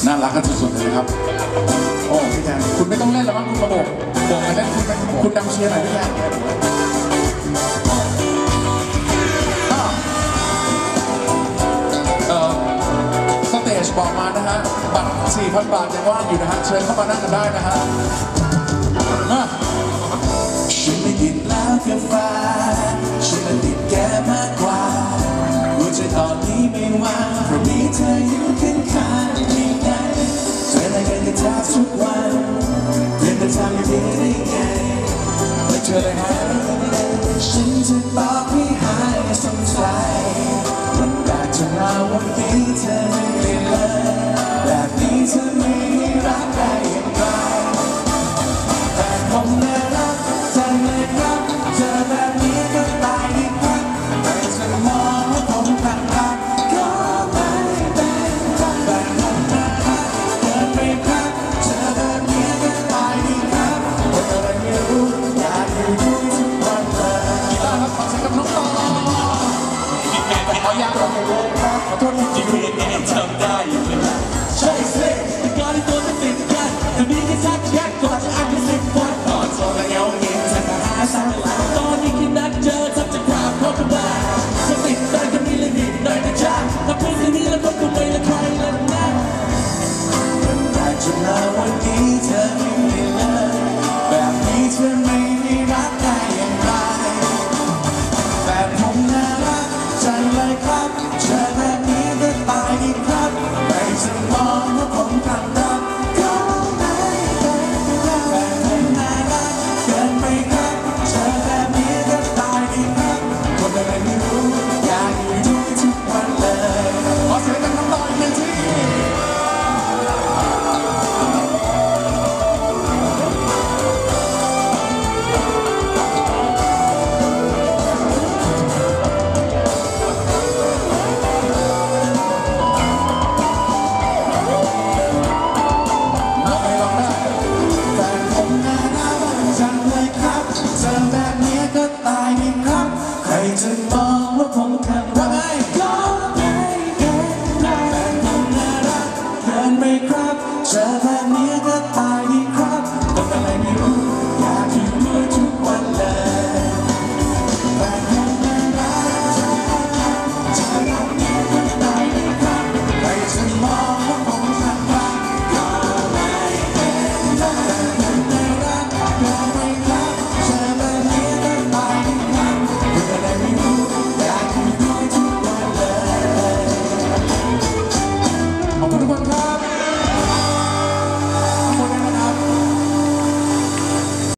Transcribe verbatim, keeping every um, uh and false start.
น่ารักกันสุดๆเลยนะครับโอ้พี่แทนคุณไม่ต้องเล่นแล้วมั้งคุณมาโบกโบกมาเล่นคุณคุณดังเชียร์หน่อยพี่แทนสเตจบอกมานะฮะบัตร สี่พัน บาทยังว่างอยู่นะฮะเชิญเข้ามานั่งกันได้นะฮะมาฉันไม่ติดแล้วกาแฟฉันไม่ติดแกมากกว่าหัวใจตอนนี้ไม่ว่างเพราะมีเธออยู่ข้างๆนี่ไงเจออะไรกันแทบทุกวันเพื่อนจะทำอย่างนี้ได้ไงไม่เจอเลยฮะฉันจะบอกให้หายสงสัยวันแรกจะมาวันนี้เธอไม่เปลี่ยนเลยแบบนี้เธอไม่รักได้อย่างไรแต่ผมน่ารักจังเลยครับเจอแบบนี้ก็ตายดีครับแต่จะมองว่าผมต่างรักก็ไม่เป็นไรแต่ผมน่ารักเกินไปครับเจอแบบนี้ก็ตายดีครับคนอะไรไม่รู้อยากอยู่ด้วยทุกวันเลยกีตาร์ครับขอเสียงกับน้องต่อแต่ขออยากร้องเพลงครับขอโทษจริงๆเองจำได้อยู่เลยใช่สิแต่ก่อนที่ตัวจะติดกันแต่มีแค่ชักแยกก่อนจะอ่านแค่สิบวันก่อนโซนแล้วเงาเงียบจะหาสักหลังตอนนี้แค่นัดเจอทับจะกราบเข้ากันมาจะติดได้ก็มีเลยนิดหน่อยนะจ๊ะถ้าพูดแค่นี้แล้วก็คงไม่ละใครละนะวันแรกจะมาวันนี้เธอไม่มีเลยแบบนี้เธอไม่รักได้อย่างไรแต่ผมน่ารักจังเลยครับเจอแบบนี้ก็ตายดีครับใครจะมองว่าผมกลับรักก็ไม่เป็นไรแต่ผมน่ารักเกินไปครับเจอแบบนี้ก็ตายดีครับคนอะไรไม่รู้อยากอยู่ด้วยทุกวันเลยขอเสียงกันน้ำต่ออีกหนึ่งทีจะมองว่าผมขัดว่าไงก็ไม่เป็นไรแต่ผมน่ารักเกินไปครับเจอแบบนี้ก็ตายดีครับต้องอะไรไม่รู้อยากอยู่ด้วยทุกวันเลยแต่ผมน่ารักเจอแบบนี้ก็ตายดีครับใครจะมองว่าผมขัดว่าก็ไม่เป็นไรแต่ผมน่ารักเกินไปครับเจอแบบนี้ก็ตายดีครับต้องอะไรไม่รู้ขอบคุณทุกคนครับ